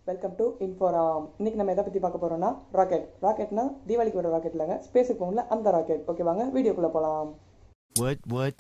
Welcome to இன்ஃபோராம். இன்னைக்கு நம்ம எதை பற்றி பார்க்க போகிறோம்னா ராக்கெட்னா தீபாவளிக்கு வர ராக்கெட் இல்லைங்க, ஸ்பேஸுக்கு போகல அந்த ராக்கெட். ஓகே வாங்க வீடியோக்குள்ளே போகலாம். What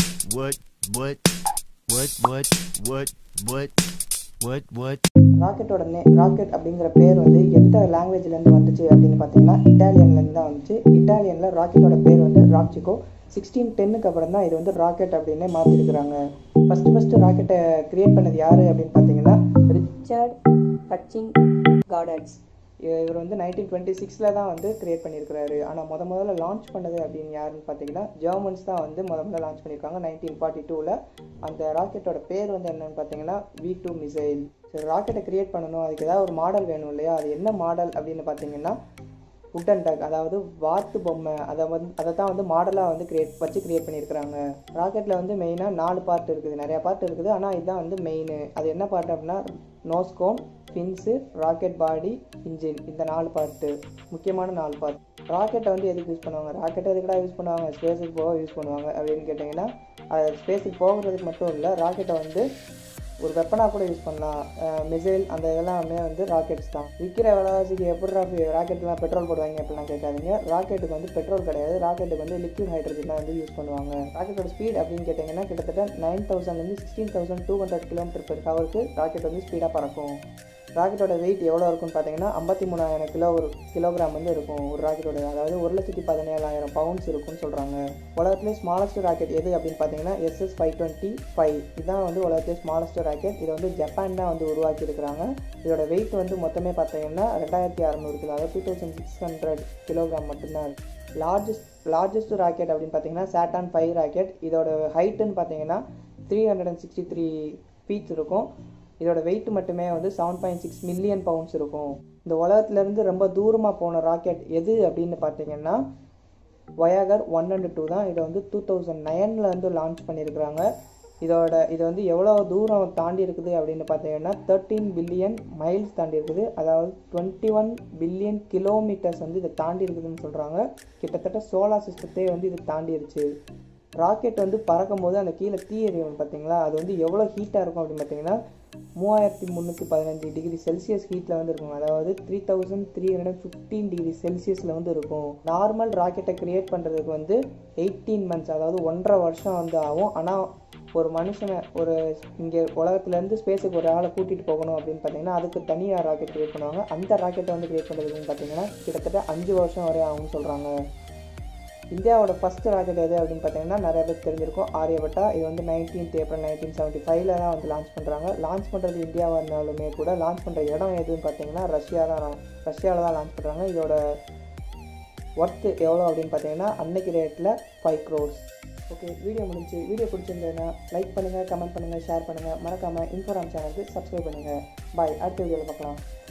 ராக்கெட்டோட ராக்கெட் அப்படிங்கிற பேர் வந்து எந்த லாங்குவேஜ்லேருந்து வந்துச்சு அப்படின்னு பார்த்தீங்கன்னா இட்டாலியன்லேருந்து தான் வந்துச்சு. இட்டாலியனில் ராக்கெட்டோட பேர் வந்து ராக்சிகோ. 1610க்கு அப்புறம் தான் இது வந்து ராக்கெட் அப்படின்னு மாற்றிருக்கிறாங்க. ஃபஸ்ட்டு ராக்கெட்டை கிரியேட் பண்ணது யார் அப்படின்னு பார்த்தீங்கன்னா ரிச்சர்ட் ஹச்சிங் கார்டன்ஸ். இவர் வந்து 1926 தான் வந்து கிரியேட் பண்ணியிருக்கிறாரு. ஆனால் முதல்ல லான்ச் பண்ணது அப்படின்னு யாருன்னு பார்த்தீங்கன்னா ஜெர்மன்ஸ் தான் வந்து முதல்ல லான்ச் பண்ணியிருக்காங்க 1942. அந்த ராக்கெட்டோட பேர் வந்து என்னன்னு பார்த்தீங்கன்னா V2 மிசைல். சரி, ராக்கெட்டை கிரியேட் பண்ணணும், அதுக்கு ஏதாவது ஒரு மாடல் வேணும் இல்லையா? அது என்ன மாடல் அப்படின்னு பார்த்தீங்கன்னா உட்டன் டக், அதாவது வாத்து பொம்மை. அதை தான் வந்து மாடலாக வந்து கிரியேட் பண்ணியிருக்கிறாங்க. ராக்கெட்டில் வந்து மெயினாக 4 பார்ட் இருக்குது, நிறையா பார்ட் இருக்குது. ஆனால் இதுதான் வந்து மெயின். அது என்ன பார்ட் அப்படின்னா nose cone, fins, rocket body, engine. இந்த 4 பார்ட்டு முக்கியமான 4 பார்ட். ராக்கெட்டை வந்து எதுக்கு யூஸ் பண்ணுவாங்க? ராக்கெட்டை எதுக்கடா யூஸ் பண்ணுவாங்க? ஸ்பேஸுக்கு போக யூஸ் பண்ணுவாங்க அப்படின்னு கேட்டிங்கன்னா, அது ஸ்பேஸுக்கு போகிறதுக்கு மட்டும் இல்லை, ராக்கெட்டை வந்து ஒரு வெப்பனாக கூட யூஸ் பண்ணலாம். மிசைல் அந்த இதெல்லாமே வந்து ராக்கெட்ஸ் தான். விற்கிற விலைவாசிக்கு எப்படி ராக்கெட்லாம் பெட்ரோல் போடுவாங்க அப்படிலாம் கேட்காதீங்க. ராக்கெட்டுக்கு வந்து பெட்ரோல் கிடையாது, ராக்கெட்டுக்கு வந்து லிக்விட் ஹைட்ரஜன் தான் வந்து யூஸ் பண்ணுவாங்க. ராக்கெட்டோட ஸ்பீட் அப்படின்னு கேட்டிங்கன்னா கிட்டத்தட்ட 9000 16,200 km/h ராக்கெட் வந்து ஸ்பீடாக பறக்கும். ராக்கெட்டோட வெயிட் எவ்வளோ இருக்குன்னு பார்த்தீங்கன்னா 53,000 கிலோகிராம் வந்து இருக்கும் ஒரு ராக்கெட்டோட. அதாவது 1,17,000 பவுண்ட்ஸ் இருக்குன்னு சொல்கிறாங்க. உலகத்திலே ஸ்மாலஸ்ட் ராக்கெட் எது அப்படின்னு பார்த்தீங்கன்னா SS-525. இதுதான் வந்து உலகத்திலே ஸ்மாலஸ்ட் ராக்கெட். இதை வந்து ஜப்பான் தான் வந்து உருவாக்கியிருக்கிறாங்க. இதோட வெயிட் வந்து மொத்தமே பார்த்தீங்கன்னா 2,600 கிலோ, அதாவது 2,600 கிலோகிராம் மட்டும்தான் இருக்குது. லார்ஜஸ்ட் ராக்கெட் அப்படின்னு பார்த்தீங்கன்னா Saturn V ராக்கெட். இதோட ஹைட்டுன்னு பார்த்தீங்கன்னா 363 feet இருக்கும். இதோட வெயிட் மட்டுமே வந்து 7.6 மில்லியன் பவுண்ட்ஸ் இருக்கும். இந்த உலகத்துலேருந்து ரொம்ப தூரமாக போன ராக்கெட் எது அப்படின்னு பார்த்தீங்கன்னா Voyager 1 and 2 தான். இதை வந்து 2009 வந்து லான்ச் பண்ணியிருக்கிறாங்க. இது வந்து எவ்வளோ தூரம் தாண்டி இருக்குது அப்படின்னு பார்த்தீங்கன்னா 13 பில்லியன் மைல்ஸ் தாண்டி இருக்குது. அதாவது 21 பில்லியன் கிலோமீட்டர்ஸ் வந்து இதை தாண்டி இருக்குதுன்னு சொல்கிறாங்க. கிட்டத்தட்ட சோலார் சிஸ்டத்தையே வந்து இது தாண்டிடுச்சு. ராக்கெட் வந்து பறக்கும் போது அந்த கீழே தீ எரியும் பார்த்தீங்களா, அது வந்து எவ்வளோ ஹீட்டாக இருக்கும் அப்படின்னு பார்த்தீங்கன்னா 3315 டிகிரி செல்சியஸ் ஹீட்டில் வந்து இருக்கும். அதாவது 3315 டிகிரி செல்சியஸில் வந்து இருக்கும். நார்மல் ராக்கெட்டை கிரியேட் பண்ணுறதுக்கு வந்து 18 months, அதாவது 1.5 வருஷம் வந்து ஆகும். ஆனால் ஒரு மனுஷனை இங்கே உலகத்துலேருந்து ஸ்பேஸுக்கு ஒரு ஆளை கூட்டிகிட்டு போகணும் அப்படின்னு பார்த்தீங்கன்னா அதுக்கு தனியாக ராக்கெட் கிரியேட் பண்ணுவாங்க. அந்த ராக்கெட்டை வந்து கிரியேட் பண்ணுறதுக்குன்னு பார்த்தீங்கன்னா கிட்டத்தட்ட 5 வருஷம் வரை ஆகும்னு சொல்கிறாங்க. இந்தியாவோட ஃபஸ்ட்டு ராக்கெட் எது அப்படின்னு பார்த்தீங்கன்னா நிறைய பேர் தெரிஞ்சிருக்கும், ஆரியபட்டா. இது வந்து 19th April 1975 தான் வந்து லான்ச் பண்ணுறாங்க. லான்ச் பண்ணுறது இந்தியாவாக இருந்தாலுமே கூட லான்ச் பண்ணுற இடம் எதுன்னு பார்த்தீங்கன்னா ரஷ்யாவில் தான் லான்ச் பண்ணுறாங்க. இதோட ஒர்த்து எவ்வளோ அப்படின்னு பார்த்தீங்கன்னா அன்னைக்கு ரேட்டில் 5 crores. ஓகே, வீடியோ முடிஞ்சு. வீடியோ பிடிச்சிருந்ததுன்னா லைக் பண்ணுங்கள், கமெண்ட் பண்ணுங்கள், ஷேர் பண்ணுங்கள். மறக்காமல் இன்ஃபோராம் சேனலுக்கு சப்ஸ்கிரைப் பண்ணுங்கள். பாய், அடுத்த வீடியோவில் பார்க்கலாம்.